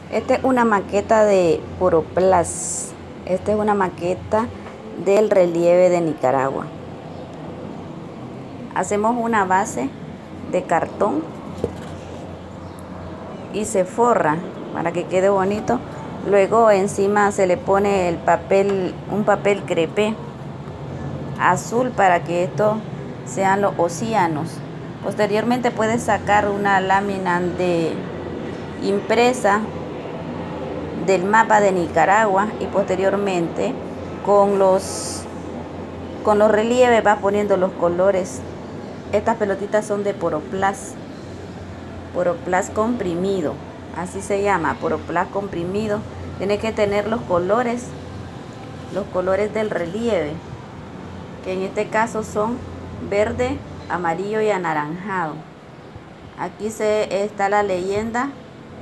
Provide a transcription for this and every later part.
Esta es una maqueta de Poroplast. Esta es una maqueta del relieve de Nicaragua. Hacemos una base de cartón y se forra para que quede bonito. Luego encima se le pone un papel crepé azul para que estos sean los océanos. Posteriormente puedes sacar una lámina de impresa del mapa de Nicaragua y posteriormente con los relieves vas poniendo los colores. Estas pelotitas son de Poroplast comprimido, así se llama, Poroplast comprimido. Tiene que tener los colores del relieve, que en este caso son verde, amarillo y anaranjado. Aquí está la leyenda: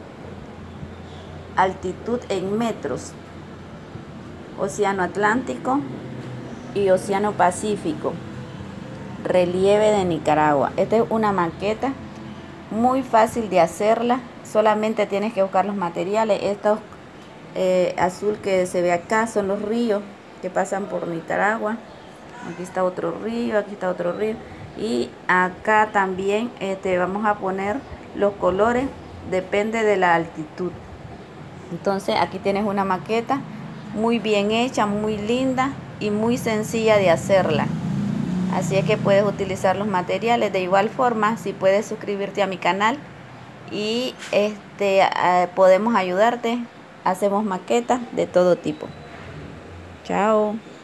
altitud en metros, Océano Atlántico y Océano Pacífico, relieve de Nicaragua. Esta es una maqueta muy fácil de hacerla, solamente tienes que buscar los materiales. Estos azul que se ve acá son los ríos que pasan por Nicaragua. Aquí está otro río, aquí está otro río, y acá también vamos a poner los colores, depende de la altitud. Entonces aquí tienes una maqueta muy bien hecha, muy linda y muy sencilla de hacerla. Así es que puedes utilizar los materiales. De igual forma, si puedes suscribirte a mi canal y podemos ayudarte. Hacemos maquetas de todo tipo. Chao.